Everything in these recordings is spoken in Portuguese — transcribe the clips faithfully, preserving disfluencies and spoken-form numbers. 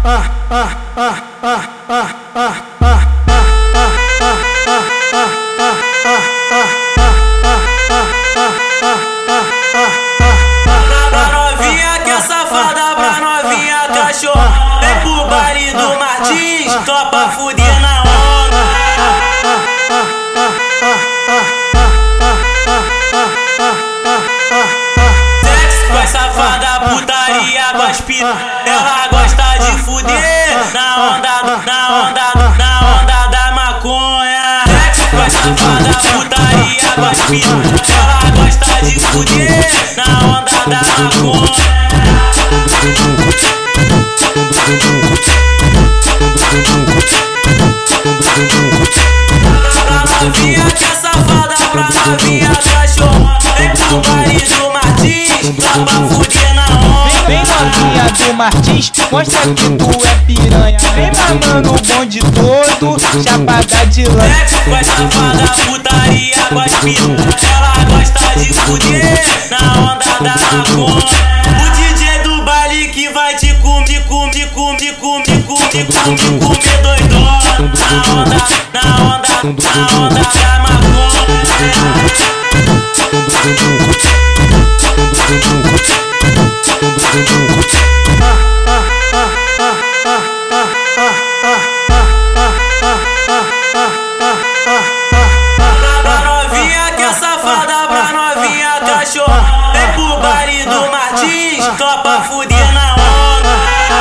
novinha que é safada, pra novinha cachorro. Vem pro baile do Martins, topa fuder na onda. Sexo com a safada, putaria, gospe. Ela gosta de fuder na onda, na onda, na onda da maconha. Sexo com a safada, putaria, gospe. Ela gosta de fuder na onda da maconha. Pra novinha que é safada, pra novinha cachorro. Vem pro baile do Martins, topa fuder na onda. Vem novinha do Martins, mostra que tu é piranha. Vem mamando o bonde todo, chapada de lã. Sexo com a safada, putaria, gospe. Ela gosta de fuder na onda da maconha. O D J do baile que vai te comer, comer, comer, comer, comer, comer, comer doidona. Na onda, na onda, na onda da maconha. Pra novinha que é safada, pra novinha cachorro. Vem pro baile do Martins, topa fuder na onda.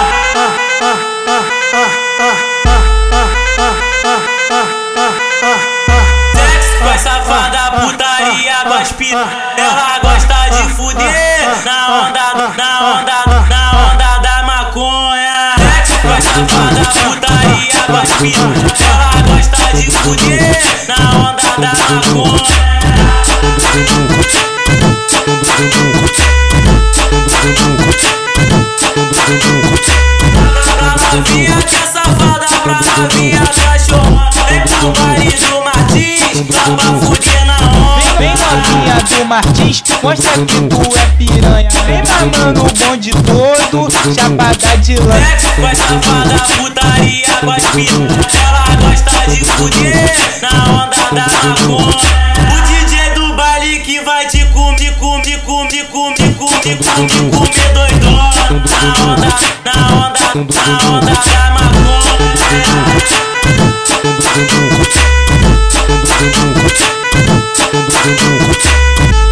Sexo com a safada, putaria, gospe. Ela gosta de fuder na onda, na onda, na onda da maconha. Sexo com a safada, putaria, gospe. Ela gosta de fuder na onda da maconha. Pra novinha que é safada, pra novinha cachorro. Vem pro baile do Martins, topa fuder na onda. Vem novinha do Martins, mostra que tu é piranha. Vem mamando o bonde todo, chapada de lã. Sexo com a safada, putaria, gospe. Ela gosta de fuder na onda da maconha. O D J do baile que vai te comer, comer, comer, comer, comer, comer, comer doidona. Na onda, na onda, na onda da maconha. Thank you.